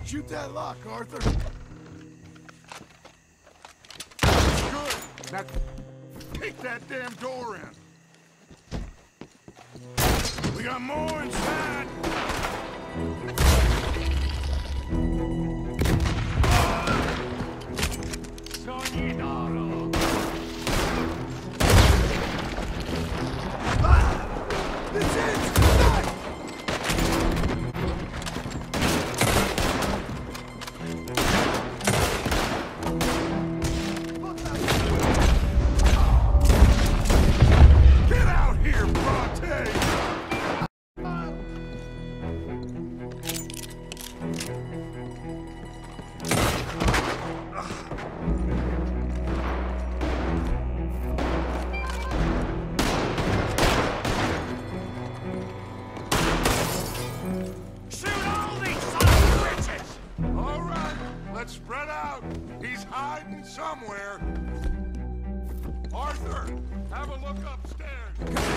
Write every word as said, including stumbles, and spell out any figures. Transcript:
Shoot that lock, Arthur. Good. Now, kick that damn door in. We got more inside. Sognidoro. Ah! This is Get out here, Bronte! Shoot all these sons of bitches! All right, let's spread out. He's hiding somewhere. Arthur, have a look upstairs.